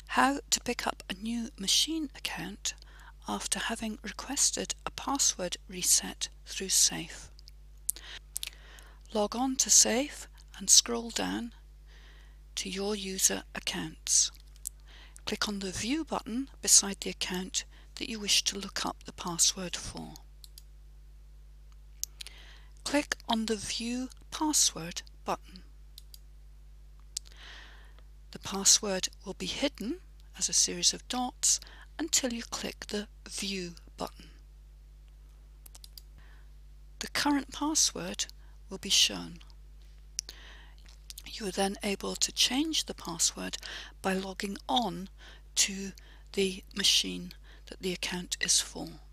How to pick up a new machine account after having requested a password reset through SAFE. Log on to SAFE and scroll down to your user accounts. Click on the View button beside the account that you wish to look up the password for. Click on the View Password button. The password will be hidden as a series of dots until you click the View button. The current password will be shown. You are then able to change the password by logging on to the machine that the account is for.